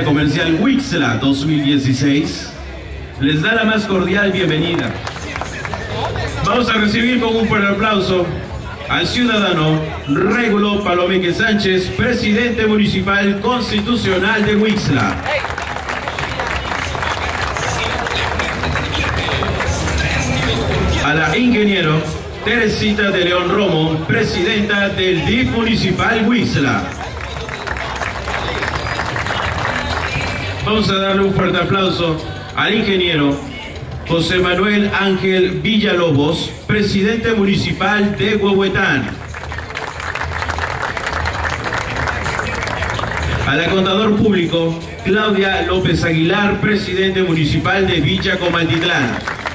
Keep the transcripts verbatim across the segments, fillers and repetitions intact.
Comercial Huixla dos mil dieciséis les da la más cordial bienvenida. Vamos a recibir con un fuerte aplauso al ciudadano Régulo Palomeque Sánchez, presidente municipal constitucional de Huixla. A la ingeniero Teresita de León Romo, presidenta del D I F municipal Huixla. Vamos a darle un fuerte aplauso al ingeniero José Manuel Ángel Villalobos, presidente municipal de Huehuetán. A la contador público Claudia López Aguilar, presidente municipal de Villa Comaltitlán.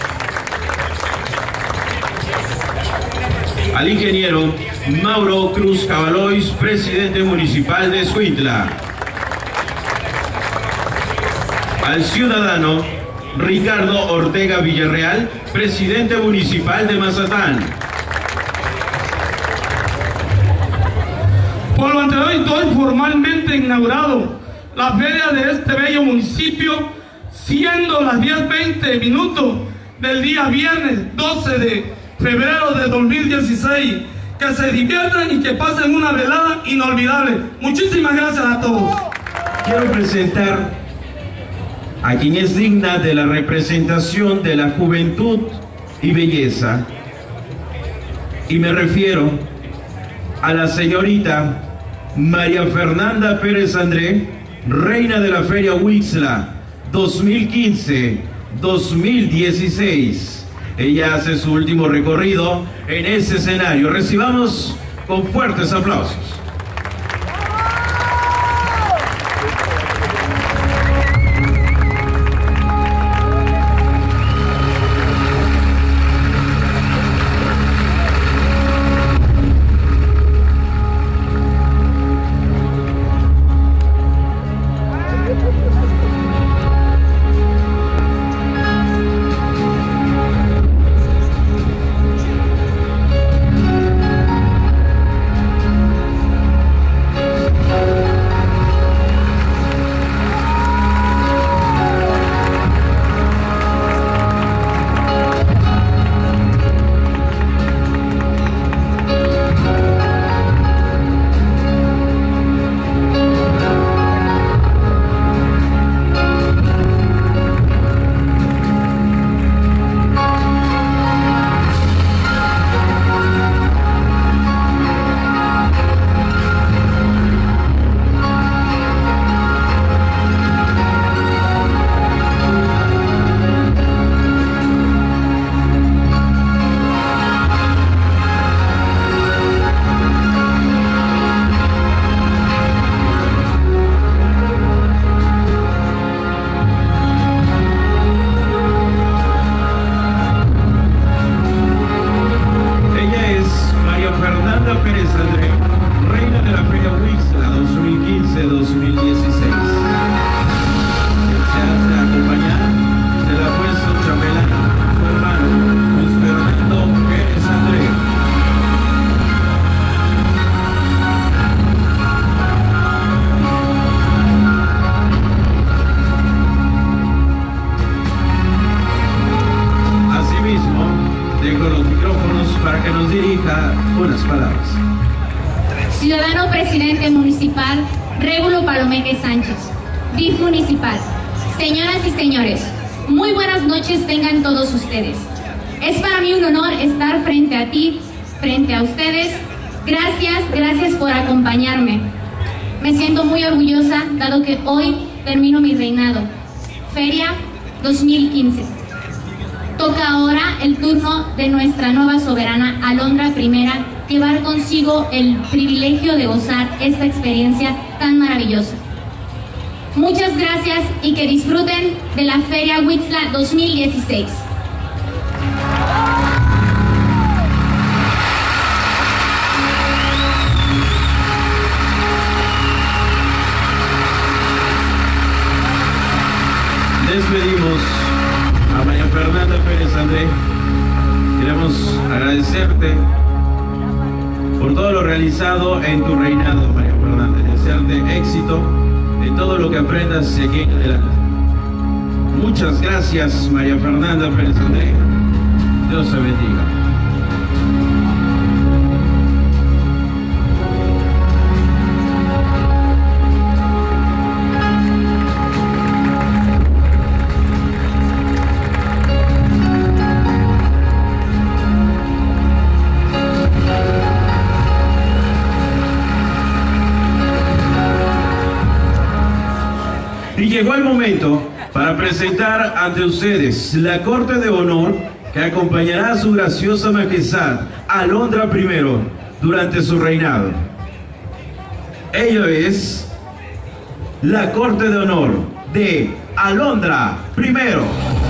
Al ingeniero Mauro Cruz Cabalois, presidente municipal de Escuintla. Al ciudadano Ricardo Ortega Villarreal, presidente municipal de Mazatán. Por lo anterior, doy formalmente inaugurado la feria de este bello municipio, siendo las diez veinte minutos del día viernes doce de febrero de dos mil dieciséis. Que se diviertan y que pasen una velada inolvidable. Muchísimas gracias a todos. Quiero presentar a quien es digna de la representación de la juventud y belleza, y me refiero a la señorita María Fernanda Pérez André, reina de la Feria Huixla dos mil quince dos mil dieciséis. Ella hace su último recorrido en ese escenario. Recibamos con fuertes aplausos. Ciudadano presidente municipal Régulo Palomeque Sánchez, D I F municipal. Señoras y señores, muy buenas noches tengan todos ustedes. Es para mí un honor estar frente a ti, frente a ustedes. Gracias, gracias por acompañarme. Me siento muy orgullosa dado que hoy termino mi reinado. Feria dos mil quince. Toca ahora el turno de nuestra nueva soberana Alondra Primera llevar consigo el privilegio de gozar esta experiencia tan maravillosa. Muchas gracias y que disfruten de la Feria Huixla dos mil dieciséis. Despedimos a María Fernanda Pérez André. Queremos agradecerte por todo lo realizado en tu reinado, María Fernanda, desearte éxito en todo lo que aprendas de aquí en adelante. Muchas gracias, María Fernanda Pérez André. Dios te bendiga. Y llegó el momento para presentar ante ustedes la corte de honor que acompañará a su graciosa majestad Alondra primero durante su reinado. Ello es la corte de honor de Alondra primero.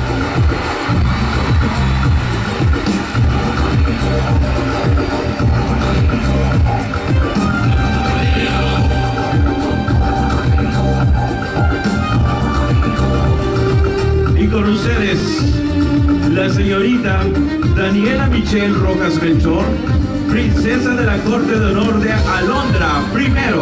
Y con ustedes, la señorita Daniela Michelle Rojas Melchor, princesa de la corte de honor de Alondra primero.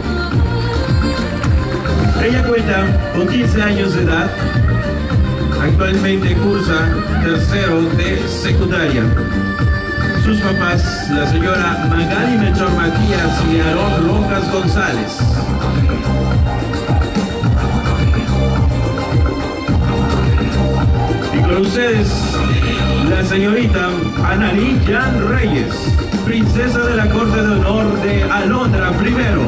Ella cuenta con quince años de edad, actualmente cursa tercero de secundaria. Sus papás, la señora Magali Melchor Matías y Aarón Rojas González. Con ustedes, la señorita Analí Jan Reyes, princesa de la corte de honor de Alondra primero.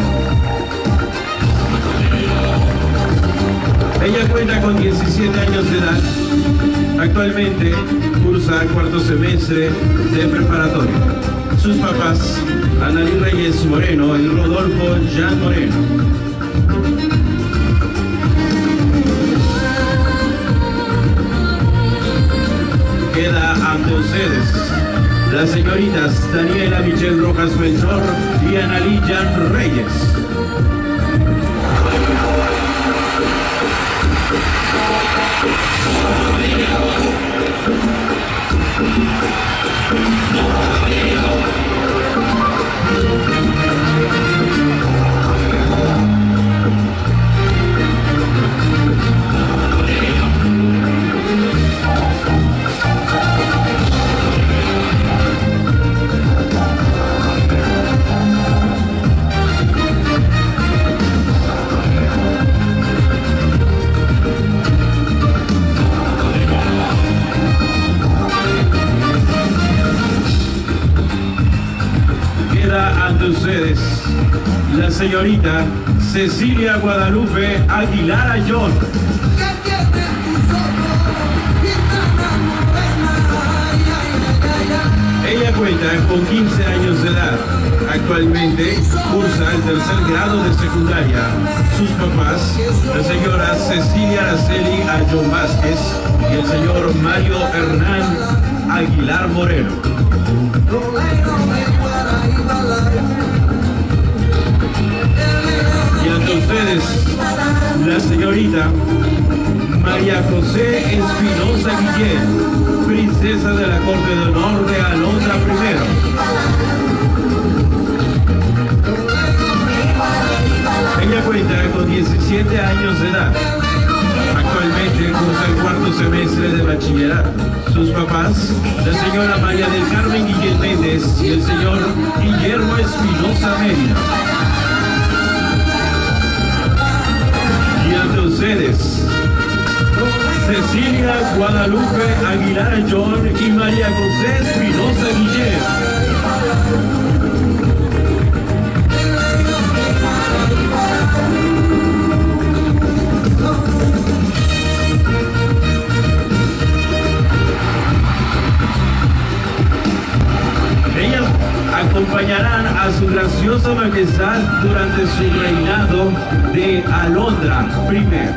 Ella cuenta con diecisiete años de edad. Actualmente cursa cuarto semestre de preparatoria. Sus papás, Analí Reyes Moreno y Rodolfo Jan Moreno. Queda ante ustedes las señoritas Daniela Michelle Rojas Melchor y Analí Jan Reyes. Ante ustedes la señorita Cecilia Guadalupe Aguilar Ayón. Ella cuenta con quince años de edad. Actualmente cursa el tercer grado de secundaria. Sus papás, la señora Cecilia Araceli Ayón Vázquez y el señor Mario Hernán Aguilar Moreno. Y ante ustedes, la señorita María José Espinosa Guillén, princesa de la corte de honor de Alondra primero. Ella cuenta con diecisiete años de edad. Actualmente cursa el cuarto semestre de bachillerato. Sus papás, la señora María del Carmen Guillén Méndez y el señor Guillermo Espinosa Mérida. Y ante ustedes, Cecilia Guadalupe Aguilar Ayón y María José Espinosa Guillén. Ellas acompañarán a su graciosa majestad durante su reinado de Alondra primero.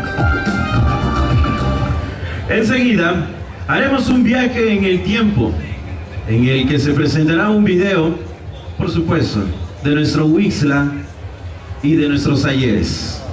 Enseguida haremos un viaje en el tiempo, en el que se presentará un video, por supuesto, de nuestro Huixla y de nuestros ayeres.